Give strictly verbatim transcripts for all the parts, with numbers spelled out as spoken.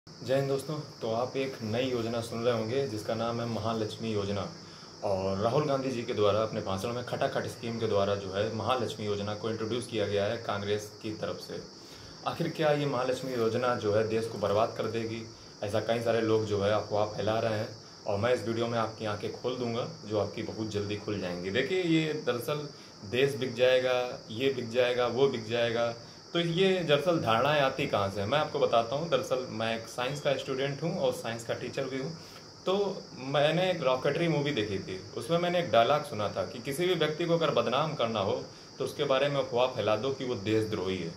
जय हिंद दोस्तों। तो आप एक नई योजना सुन रहे होंगे जिसका नाम है महालक्ष्मी योजना। और राहुल गांधी जी के द्वारा अपने भाषण में खटाखट स्कीम के द्वारा जो है महालक्ष्मी योजना को इंट्रोड्यूस किया गया है कांग्रेस की तरफ से। आखिर क्या ये महालक्ष्मी योजना जो है देश को बर्बाद कर देगी? ऐसा कई सारे लोग जो है अफवाह फैला रहे हैं और मैं इस वीडियो में आपकी आंखें खोल दूंगा जो आपकी बहुत जल्दी खुल जाएंगी। देखिए, ये दरअसल देश बिक जाएगा, ये बिक जाएगा, वो बिक जाएगा। तो ये दरअसल धारणाएं आती कहाँ से? मैं आपको बताता हूँ। दरअसल मैं एक साइंस का स्टूडेंट हूँ और साइंस का टीचर भी हूँ। तो मैंने एक रॉकेटरी मूवी देखी थी, उसमें मैंने एक डायलॉग सुना था कि किसी भी व्यक्ति को अगर बदनाम करना हो तो उसके बारे में अफवाह फैला दो कि वो देशद्रोही है।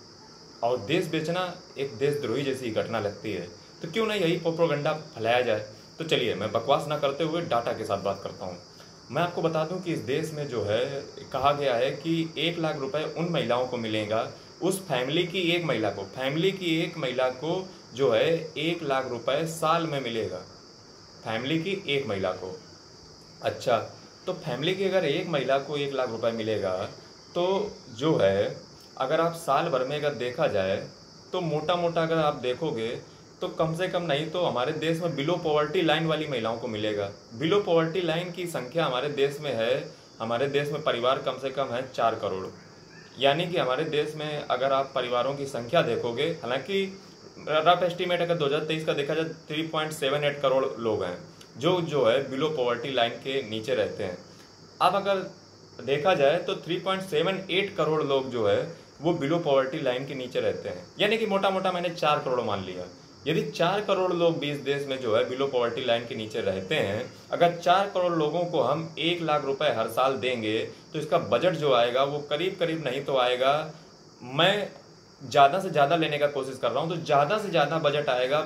और देश बेचना एक देशद्रोही जैसी घटना लगती है, तो क्यों ना यही प्रोपेगेंडा फैलाया जाए। तो चलिए, मैं बकवास ना करते हुए डाटा के साथ बात करता हूँ। मैं आपको बता दूं कि इस देश में जो है कहा गया है कि एक लाख रुपए उन महिलाओं को मिलेगा, उस फैमिली की एक महिला को फैमिली की एक महिला को जो है एक लाख रुपए साल में मिलेगा। फैमिली की एक महिला को। अच्छा, तो फैमिली की अगर एक महिला को एक लाख रुपए मिलेगा तो जो है अगर आप साल भर में अगर देखा जाए तो मोटा मोटा अगर आप देखोगे तो कम से कम नहीं तो हमारे देश में बिलो पॉवर्टी लाइन वाली महिलाओं को मिलेगा। बिलो पॉवर्टी लाइन की संख्या हमारे देश में है, हमारे देश में परिवार कम से कम है चार करोड़। यानी कि हमारे देश में अगर आप परिवारों की संख्या देखोगे, हालांकि रफ एस्टीमेट अगर दो हज़ार तेईस का देखा जाए three point seven eight crore लोग हैं जो जो है बिलो पॉवर्टी लाइन के नीचे रहते हैं। अब अगर देखा जाए तो three point seven eight crore लोग जो है वो बिलो पॉवर्टी लाइन के नीचे रहते हैं। यानी कि मोटा मोटा मैंने चार करोड़ मान लिया। यदि चार करोड़ लोग भी इस देश में जो है बिलो पॉवर्टी लाइन के नीचे रहते हैं, अगर चार करोड़ लोगों को हम एक लाख रुपए हर साल देंगे तो इसका बजट जो आएगा वो करीब करीब नहीं तो आएगा, मैं ज़्यादा से ज़्यादा लेने का कोशिश कर रहा हूँ, तो ज़्यादा से ज़्यादा बजट आएगा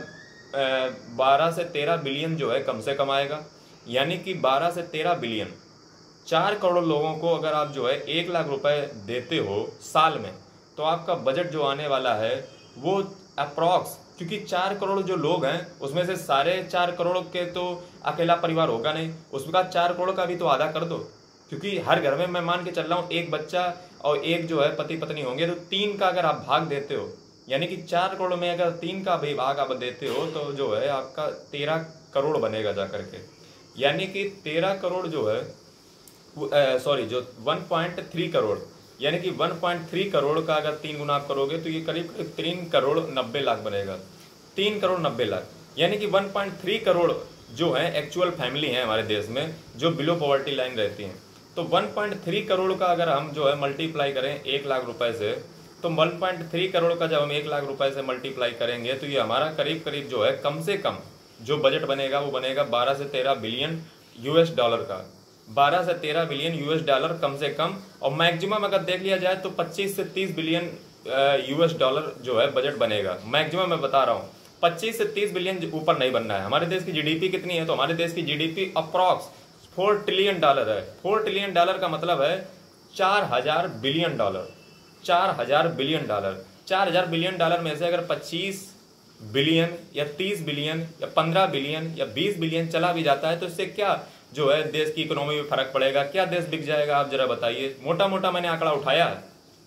बारह से तेरह बिलियन जो है कम से कम आएगा। यानी कि बारह से तेरह बिलियन। चार करोड़ लोगों को अगर आप जो है एक लाख रुपए देते हो साल में तो आपका बजट जो आने वाला है वो अप्रॉक्स, क्योंकि चार करोड़ जो लोग हैं उसमें से सारे चार करोड़ के तो अकेला परिवार होगा नहीं, उसका चार करोड़ का भी तो आधा कर दो। क्योंकि हर घर में मैं मान के चल रहा हूँ एक बच्चा और एक जो है पति पत्नी होंगे, तो तीन का अगर आप भाग देते हो, यानी कि चार करोड़ में अगर तीन का भी भाग आप देते हो तो जो है आपका तेरह करोड़ बनेगा जा करके। यानी कि तेरह करोड़ जो है सॉरी जो वन पॉइंट थ्री करोड़, यानी कि वन पॉइंट थ्री करोड़ का अगर तीन गुना आप करोगे तो ये करीब करीब तीन करोड़ नब्बे लाख बनेगा। तीन करोड़ नब्बे लाख, यानी कि वन पॉइंट थ्री करोड़ जो है एक्चुअल फैमिली है हमारे देश में जो बिलो पॉवर्टी लाइन रहती हैं। तो वन पॉइंट थ्री करोड़ का अगर हम जो है मल्टीप्लाई करें एक लाख रुपए से, तो वन पॉइंट थ्री करोड़ का जब हम एक लाख रुपए से मल्टीप्लाई करेंगे तो ये हमारा करीब करीब जो है कम से कम जो बजट बनेगा वो बनेगा बारह से तेरह बिलियन यूएस डॉलर का। बारह से तेरह बिलियन यूएस डॉलर कम से कम, और मैक्सिमम अगर देख लिया जाए तो पच्चीस से तीस बिलियन यूएस डॉलर जो है बजट बनेगा। मैक्सिमम मैं बता रहा हूँ, पच्चीस से तीस बिलियन ऊपर नहीं बनना है। हमारे देश की जीडीपी कितनी है? तो हमारे देश की GDP approx four trillion dollar है। फोर ट्रिलियन डॉलर का मतलब है चार हजार बिलियन डॉलर। चार हजार बिलियन डॉलर चार हजार बिलियन डॉलर में से अगर पच्चीस बिलियन या तीस बिलियन या पंद्रह बिलियन या बीस बिलियन चला भी जाता है तो इससे क्या जो है देश की इकोनॉमी में फर्क पड़ेगा? क्या देश बिक जाएगा? आप जरा बताइए। मोटा मोटा मैंने आंकड़ा उठाया है,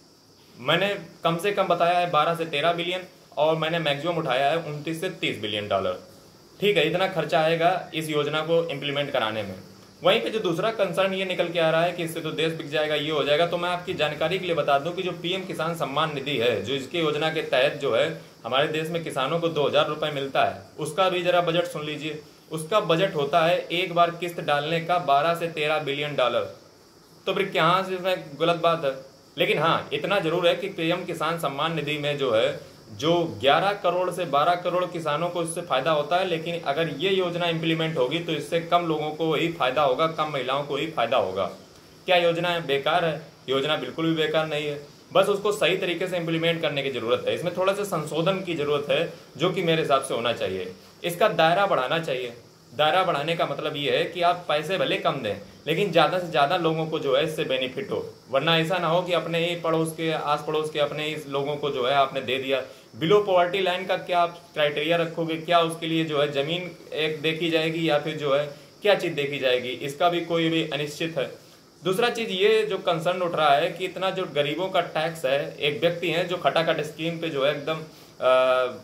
मैंने कम से कम बताया है बारह से तेरह बिलियन और मैंने मैक्सिमम उठाया है उनतीस से तीस बिलियन डॉलर। ठीक है, इतना खर्चा आएगा इस योजना को इम्प्लीमेंट कराने में। वहीं पे जो दूसरा कंसर्न ये निकल के आ रहा है कि इससे तो देश बिक जाएगा, ये हो जाएगा, तो मैं आपकी जानकारी के लिए बता दूं कि जो पीएम किसान सम्मान निधि है, जो इसकी योजना के तहत जो है हमारे देश में किसानों को दो हजार रुपए मिलता है, उसका भी जरा बजट सुन लीजिए। उसका बजट होता है एक बार किस्त डालने का बारह से तेरह बिलियन डॉलर। तो फिर कहाँ से इसमें गलत बात है? लेकिन हाँ, इतना जरूर है कि पीएम किसान सम्मान निधि में जो है जो ग्यारह करोड़ से बारह करोड़ किसानों को इससे फायदा होता है, लेकिन अगर ये योजना इंप्लीमेंट होगी तो इससे कम लोगों को ही फायदा होगा, कम महिलाओं को ही फायदा होगा। क्या योजना है बेकार है? योजना बिल्कुल भी बेकार नहीं है, बस उसको सही तरीके से इंप्लीमेंट करने की जरूरत है। इसमें थोड़ा सा संशोधन की जरूरत है जो कि मेरे हिसाब से होना चाहिए। इसका दायरा बढ़ाना चाहिए। दायरा बढ़ाने का मतलब ये है कि आप पैसे भले कम दें लेकिन ज़्यादा से ज़्यादा लोगों को जो है इससे बेनिफिट हो, वरना ऐसा ना हो कि अपने ही पड़ोस के आस पड़ोस के अपने ही लोगों को जो है आपने दे दिया। बिलो पॉवर्टी लाइन का क्या आप क्राइटेरिया रखोगे? क्या उसके लिए जो है ज़मीन एक देखी जाएगी या फिर जो है क्या चीज़ देखी जाएगी? इसका भी कोई भी अनिश्चित है। दूसरा चीज़ ये जो कंसर्न उठ रहा है कि इतना जो गरीबों का टैक्स है, एक व्यक्ति है जो खटाखट स्कीम पे जो है एकदम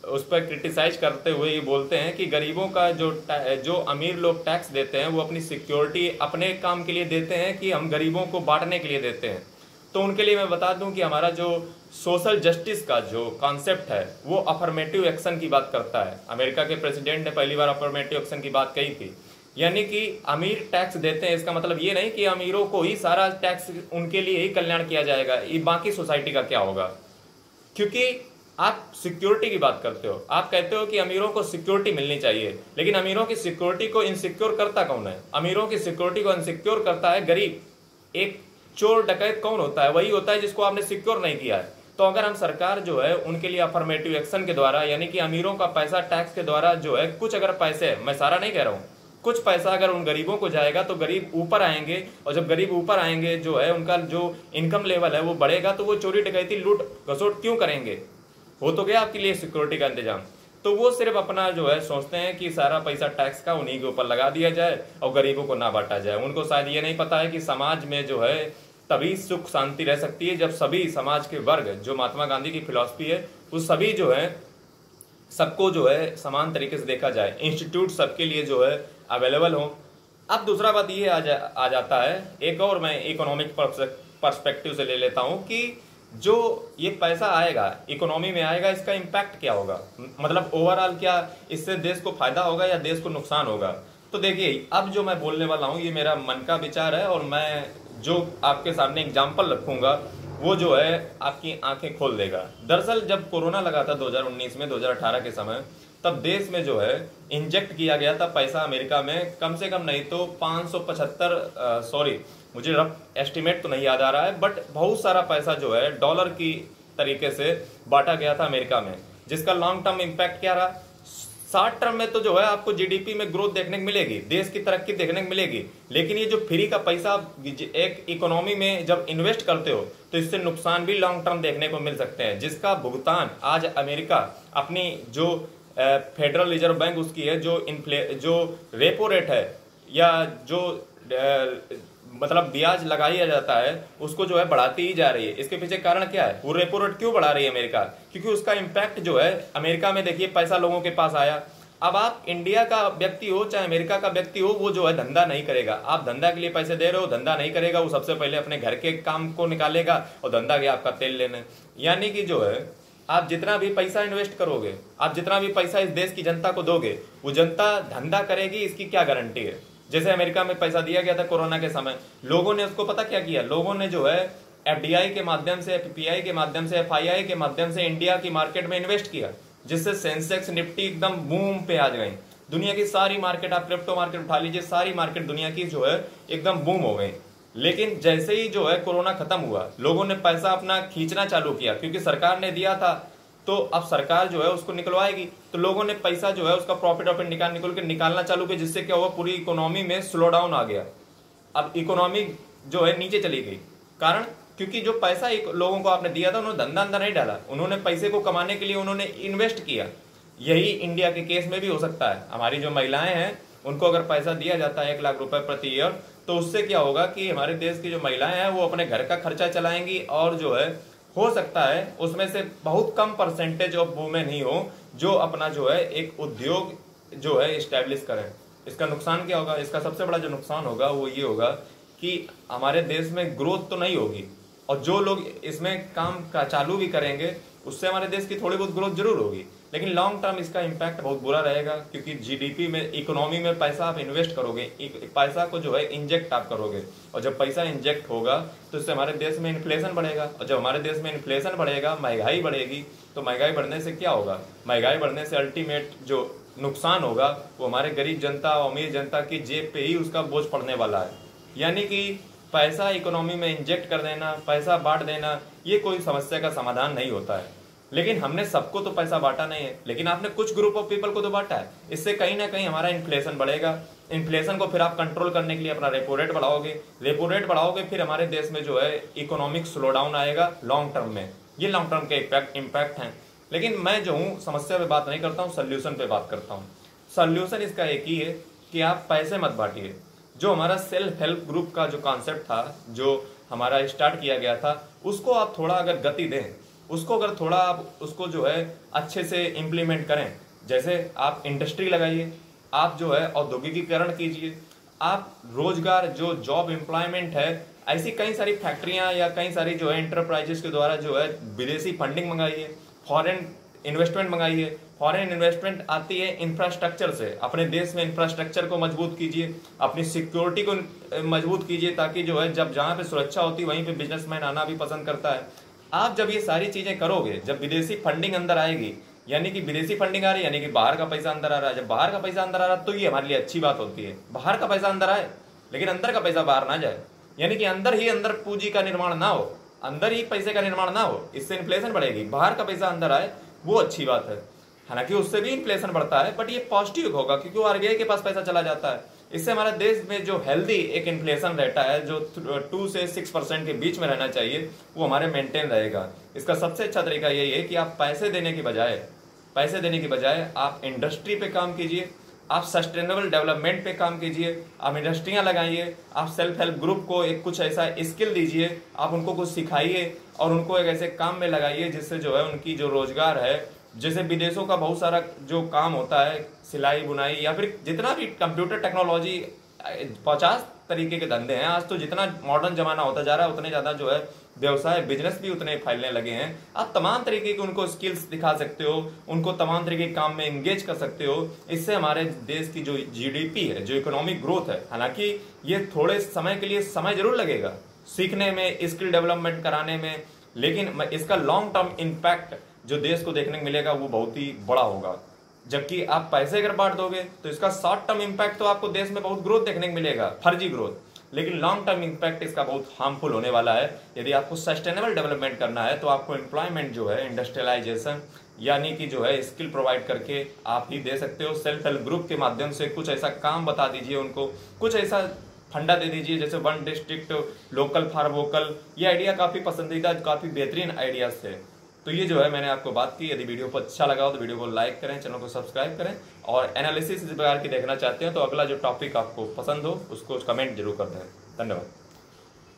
उस पर क्रिटिसाइज करते हुए ये बोलते हैं कि गरीबों का जो जो अमीर लोग टैक्स देते हैं वो अपनी सिक्योरिटी अपने काम के लिए देते हैं कि हम गरीबों को बांटने के लिए देते हैं। तो उनके लिए मैं बता दूं कि हमारा जो सोशल जस्टिस का जो कॉन्सेप्ट है वो अफर्मेटिव एक्शन की बात करता है। अमेरिका के प्रेसिडेंट ने पहली बार अफर्मेटिव एक्शन की बात कही थी, यानी कि अमीर टैक्स देते हैं, इसका मतलब ये नहीं कि अमीरों को ही सारा टैक्स उनके लिए ही कल्याण किया जाएगा, ये बाकी सोसाइटी का क्या होगा। क्योंकि आप सिक्योरिटी की बात करते हो, आप कहते हो कि अमीरों को सिक्योरिटी मिलनी चाहिए, लेकिन अमीरों की सिक्योरिटी को इनसिक्योर करता कौन है? अमीरों की सिक्योरिटी को इनसिक्योर करता है गरीब। एक चोर डकैत कौन होता है? वही होता है जिसको आपने सिक्योर नहीं किया है। तो अगर हम सरकार जो है उनके लिए अफर्मेटिव एक्शन के द्वारा, यानी कि अमीरों का पैसा टैक्स के द्वारा जो है, कुछ अगर पैसे, मैं सारा नहीं कह रहा हूँ, कुछ पैसा अगर उन गरीबों को जाएगा तो गरीब ऊपर आएंगे, और जब गरीब ऊपर आएंगे जो है उनका जो इनकम लेवल है वो बढ़ेगा, तो वो चोरी डकैती लूट घसोट क्यों करेंगे? हो तो गया आपके लिए सिक्योरिटी का इंतजाम। तो वो सिर्फ अपना जो है सोचते हैं कि सारा पैसा टैक्स का उन्हीं के ऊपर लगा दिया जाए और गरीबों को ना बांटा जाए। उनको शायद ये नहीं पता है कि समाज में जो है तभी सुख शांति रह सकती है जब सभी समाज के वर्ग, जो महात्मा गांधी की फिलॉसफी है, वो सभी जो है सबको जो है समान तरीके से देखा जाए, इंस्टीट्यूट सबके लिए जो है अवेलेबल हो। अब दूसरा बात ये आ, जा, आ जाता है, एक और मैं इकोनॉमिक पर्सपेक्टिव से ले लेता हूँ कि जो ये पैसा आएगा इकोनॉमी में आएगा, इसका इम्पैक्ट क्या होगा, मतलब ओवरऑल क्या इससे देश को फायदा होगा या देश को नुकसान होगा। तो देखिए, अब जो मैं बोलने वाला हूँ ये मेरा मन का विचार है, और मैं जो आपके सामने एग्जाम्पल रखूंगा वो जो है आपकी आंखें खोल देगा। दरअसल जब कोरोना लगा था दो हज़ार उन्नीस में, दो हज़ार अठारह के समय, तब देश में जो है इंजेक्ट किया गया था पैसा अमेरिका में, कम से कम नहीं तो पाँच सौ पचहत्तर सॉरी मुझे रफ एस्टिमेट तो नहीं याद आ रहा है, बट बहुत सारा पैसा जो है डॉलर की तरीके से बांटा गया था अमेरिका में, जिसका लॉन्ग टर्म इम्पैक्ट क्या रहा? शॉर्ट टर्म में तो जो है आपको जीडीपी में ग्रोथ देखने को मिलेगी, देश की तरक्की देखने को मिलेगी, लेकिन ये जो फ्री का पैसा एक इकोनॉमी में जब इन्वेस्ट करते हो तो इससे नुकसान भी लॉन्ग टर्म देखने को मिल सकते हैं, जिसका भुगतान आज अमेरिका अपनी जो फेडरल रिजर्व बैंक उसकी है, जो इन्फ्ले जो रेपो रेट है या जो आ, मतलब ब्याज लगाया जाता है उसको जो है बढ़ाती ही जा रही है। इसके पीछे कारण क्या है? वो रेपो रेट क्यों बढ़ा रही है अमेरिका? क्योंकि उसका इम्पैक्ट जो है अमेरिका में, देखिए पैसा लोगों के पास आया। अब आप इंडिया का व्यक्ति हो चाहे अमेरिका का व्यक्ति हो, वो जो है धंधा नहीं करेगा। आप धंधा के लिए पैसे दे रहे हो, धंधा नहीं करेगा, वो सबसे पहले अपने घर के काम को निकालेगा और धंधा गया आपका तेल लेने। यानी कि जो है आप जितना भी पैसा इन्वेस्ट करोगे, आप जितना भी पैसा इस देश की जनता को दोगे, वो जनता धंधा करेगी, इसकी क्या गारंटी है? जैसे अमेरिका में पैसा दिया गया था कोरोना के समय, लोगों ने उसको पता क्या किया? लोगों ने जो है एफडीआई के माध्यम से, पीपीआई के माध्यम से, एफआईआई के माध्यम से इंडिया की मार्केट में इन्वेस्ट किया, जिससे सेंसेक्स निफ्टी एकदम बूम पे आ गई। दुनिया की सारी मार्केट, आप क्रिप्टो मार्केट उठा लीजिए, सारी मार्केट दुनिया की जो है एकदम बूम हो गई। लेकिन जैसे ही जो है कोरोना खत्म हुआ, लोगों ने पैसा अपना खींचना चालू किया, क्योंकि सरकार ने दिया था तो अब सरकार जो है उसको निकलवाएगी। तो लोगों ने पैसा जो है उसका प्रॉफिट ऑफिट निकाल निकल के निकालना चालू किया, जिससे क्या हुआ? पूरी इकोनॉमी में स्लो डाउन आ गया। अब इकोनॉमी जो है नीचे चली गई। कारण क्योंकि जो पैसा लोगों को आपने दिया था, उन्होंने धंधा अंदर नहीं डाला, उन्होंने पैसे को कमाने के लिए उन्होंने इन्वेस्ट किया। यही इंडिया के केस में भी हो सकता है। हमारी जो महिलाएं हैं उनको अगर पैसा दिया जाता है एक लाख रुपए प्रति ईयर, तो उससे क्या होगा कि हमारे देश की जो महिलाएं हैं वो अपने घर का खर्चा चलाएंगी, और जो है हो सकता है उसमें से बहुत कम परसेंटेज ऑफ वुमेन ही हो जो अपना जो है एक उद्योग जो है इस्टेब्लिश करें। इसका नुकसान क्या होगा? इसका सबसे बड़ा जो नुकसान होगा वो ये होगा कि हमारे देश में ग्रोथ तो नहीं होगी, और जो लोग इसमें काम का चालू भी करेंगे उससे हमारे देश की थोड़ी बहुत ग्रोथ जरूर होगी, लेकिन लॉन्ग टर्म इसका इम्पैक्ट बहुत बुरा रहेगा। क्योंकि जीडीपी में, इकोनॉमी में पैसा आप इन्वेस्ट करोगे, पैसा को जो है इंजेक्ट आप करोगे, और जब पैसा इंजेक्ट होगा तो इससे हमारे देश में इन्फ्लेशन बढ़ेगा, और जब हमारे देश में इन्फ्लेशन बढ़ेगा, महंगाई बढ़ेगी, तो महंगाई बढ़ने से क्या होगा? महंगाई बढ़ने से अल्टीमेट जो नुकसान होगा वो हमारे गरीब जनता और अमीर जनता की जेब पे ही उसका बोझ पड़ने वाला है। यानी कि पैसा इकोनॉमी में इंजेक्ट कर देना, पैसा बांट देना, ये कोई समस्या का समाधान नहीं होता है। लेकिन हमने सबको तो पैसा बांटा नहीं है, लेकिन आपने कुछ ग्रुप ऑफ पीपल को तो बांटा है। इससे कहीं ना कहीं हमारा इन्फ्लेशन बढ़ेगा। इन्फ्लेशन को फिर आप कंट्रोल करने के लिए अपना रेपो रेट बढ़ाओगे, रेपो रेट बढ़ाओगे, फिर हमारे देश में जो है इकोनॉमिक स्लो डाउन आएगा लॉन्ग टर्म में। ये लॉन्ग टर्म के इम्पैक्ट इम्पैक्ट हैं। लेकिन मैं जो हूँ समस्या पे बात नहीं करता हूँ, सोल्यूशन पे बात करता हूँ। सोल्यूशन इसका एक ही है कि आप पैसे मत बांटिए। जो हमारा सेल्फ हेल्प ग्रुप का जो कॉन्सेप्ट था, जो हमारा स्टार्ट किया गया था, उसको आप थोड़ा अगर गति दें, उसको अगर थोड़ा आप उसको जो है अच्छे से इम्प्लीमेंट करें, जैसे आप इंडस्ट्री लगाइए, आप जो है औद्योगिकीकरण कीजिए, आप रोजगार जो जॉब एम्प्लॉयमेंट है, ऐसी कई सारी फैक्ट्रियां या कई सारी जो है इंटरप्राइजेस के द्वारा जो है विदेशी फंडिंग मंगाइए, फॉरेन इन्वेस्टमेंट मंगाइए। फॉरेन इन्वेस्टमेंट आती है इंफ्रास्ट्रक्चर से, अपने देश में इंफ्रास्ट्रक्चर को मजबूत कीजिए, अपनी सिक्योरिटी को मजबूत कीजिए, ताकि जो है जब जहाँ पे सुरक्षा होती है वहीं पे बिजनेसमैन आना भी पसंद करता है। आप जब ये सारी चीजें करोगे, जब विदेशी फंडिंग अंदर आएगी, यानी कि विदेशी फंडिंग आ रही है यानी कि बाहर का पैसा अंदर आ रहा है, जब बाहर का पैसा अंदर आ रहा है तो ये हमारे लिए अच्छी बात होती है। बाहर का पैसा अंदर आए लेकिन अंदर का पैसा बाहर ना जाए, यानी कि अंदर ही अंदर पूंजी का निर्माण ना हो, अंदर ही पैसे का निर्माण ना हो, इससे इन्फ्लेशन बढ़ेगी। बाहर का पैसा अंदर आए वो अच्छी बात है, हालांकि उससे भी इन्फ्लेशन बढ़ता है, बट ये पॉजिटिव होगा क्योंकि आरबीआई के पास पैसा चला जाता है। इससे हमारे देश में जो हेल्दी एक इन्फ्लेशन रहता है, जो टू से सिक्स परसेंट के बीच में रहना चाहिए, वो हमारे मेंटेन रहेगा। इसका सबसे अच्छा तरीका यही है कि आप पैसे देने की बजाय पैसे देने की बजाय आप इंडस्ट्री पे काम कीजिए, आप सस्टेनेबल डेवलपमेंट पे काम कीजिए, आप इंडस्ट्रियां लगाइए, आप सेल्फ हेल्प ग्रुप को एक कुछ ऐसा स्किल दीजिए, आप उनको कुछ सिखाइए और उनको एक ऐसे काम में लगाइए जिससे जो है उनकी जो रोजगार है, जैसे विदेशों का बहुत सारा जो काम होता है, सिलाई बुनाई या फिर जितना भी कंप्यूटर टेक्नोलॉजी, पचास तरीके के धंधे हैं। आज तो जितना मॉडर्न जमाना होता जा रहा है उतने ज्यादा जो है व्यवसाय बिजनेस भी उतने फैलने लगे हैं। आप तमाम तरीके के उनको स्किल्स दिखा सकते हो, उनको तमाम तरीके के काम में एंगेज कर सकते हो। इससे हमारे देश की जो जीडीपी है, जो इकोनॉमिक ग्रोथ है, हालांकि ये थोड़े समय के लिए समय जरूर लगेगा सीखने में, स्किल डेवलपमेंट कराने में, लेकिन इसका लॉन्ग टर्म इम्पैक्ट जो देश को देखने को मिलेगा वो बहुत ही बड़ा होगा। जबकि आप पैसे अगर बांट दोगे तो इसका शॉर्ट टर्म इम्पैक्ट तो आपको देश में बहुत ग्रोथ देखने को मिलेगा, फर्जी ग्रोथ, लेकिन लॉन्ग टर्म इम्पैक्ट इसका बहुत हार्मफुल होने वाला है। यदि आपको सस्टेनेबल डेवलपमेंट करना है तो आपको एम्प्लॉयमेंट जो है, इंडस्ट्रियलाइजेशन यानी कि जो है स्किल प्रोवाइड करके आप ही दे सकते हो। सेल्फ हेल्प ग्रुप के माध्यम से कुछ ऐसा काम बता दीजिए उनको, कुछ ऐसा फंडा दे दीजिए, जैसे one district local for vocal. ये आइडिया काफी पसंदीदा, काफी बेहतरीन आइडियाज थे। तो ये जो है मैंने आपको बात की। यदि वीडियो को अच्छा लगा हो तो वीडियो को लाइक करें, चैनल को सब्सक्राइब करें, और एनालिसिस इस प्रकार की देखना चाहते हैं तो अगला जो टॉपिक आपको पसंद हो उसको कमेंट जरूर कर दें। धन्यवाद।